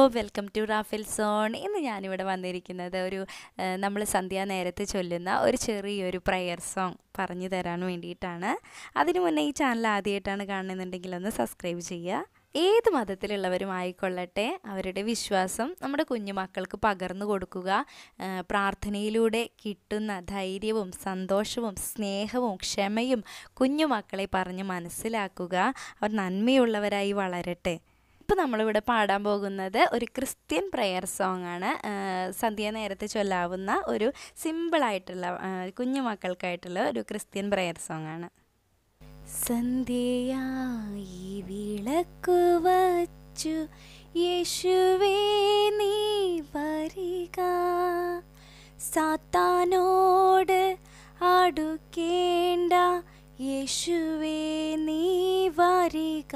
Welcome to Rafale zone. ഇന്ന് ഞാനിവിടെ വന്നിരിക്കുന്നത് നമ്മൾ സന്ധ്യാനേരത്ത് ചൊല്ലുന്ന ഒരു ചെറിയൊരു പ്രയർ സോങ് പറഞ്ഞു തരാൻ വേണ്ടിയിട്ടാണ്. അതിനു മുന്നേ ഈ ചാനൽ ആദ്യമായിട്ടാണ് കാണുന്നുണ്ടെങ്കിൽ ഒന്ന് സബ്സ്ക്രൈബ് ചെയ്യുക. ഏത് മതത്തിലുള്ളവരും ആയിക്കൊള്ളട്ടെ, അവരുടെ വിശ്വാസം നമ്മുടെ കുഞ്ഞുമക്കൾക്ക് പകർന്നു കൊടുക്കുക. പ്രാർത്ഥനയിലൂടെ കിട്ടുന്ന ധൈര്യവും സന്തോഷവും സ്നേഹവും ക്ഷമയും കുഞ്ഞുമക്കളെ പറഞ്ഞ് മനസ്സിലാക്കുക. അവർ നന്മയുള്ളവരായി വളരട്ടെ. ഇപ്പോൾ നമ്മളിവിടെ പാടാൻ പോകുന്നത് ഒരു ക്രിസ്ത്യൻ പ്രയർ സോങ് ആണ്. സന്ധ്യാനേരത്ത് ചൊല്ലാവുന്ന ഒരു സിമ്പിളായിട്ടുള്ള കുഞ്ഞുമക്കൾക്കായിട്ടുള്ള ഒരു ക്രിസ്ത്യൻ പ്രയർ സോങ് ആണ്. സന്ധ്യയായി വിളക്കു വച്ചു യേശുവേ നീ വരിക, സാത്താനോട് അടുക്കേണ്ട യേശുവേ നീ വരിക,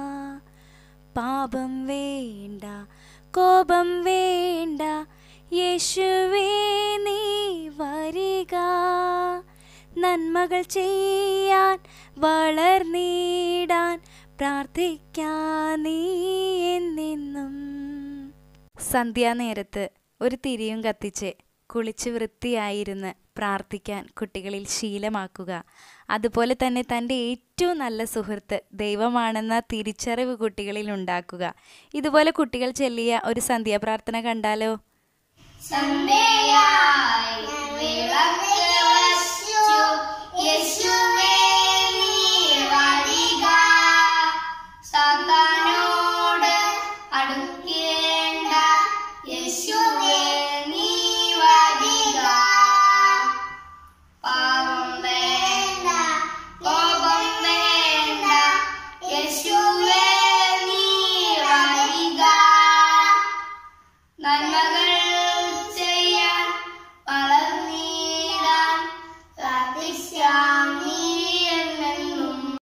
പാപം വേണ്ട കോപം വേണ്ട യേശുവേ നീ വരിക, നന്മകൾ ചെയ്യാൻ വളർന്നിടാൻ പ്രാർത്ഥിക്കാൻ നീ എന്നെന്നും. സന്ധ്യാനേരത്ത് ഒരു തിരിയും കത്തിച്ച് കുളിച്ച് വൃത്തിയായിരുന്ന് പ്രാർത്ഥിക്കാൻ കുട്ടികളിൽ ശീലമാക്കുക. അതുപോലെ തന്നെ തൻ്റെ ഏറ്റവും നല്ല സുഹൃത്ത് ദൈവമാണെന്ന തിരിച്ചറിവ് കുട്ടികളിൽ ഉണ്ടാക്കുക. ഇതുപോലെ കുട്ടികൾ ചൊല്ലിയ ഒരു സന്ധ്യാപ്രാർത്ഥന കണ്ടാലോ? നന്മകൾ ചെയ്യാൻ വളർന്നിടാൻ പ്രാർത്ഥിക്കാം.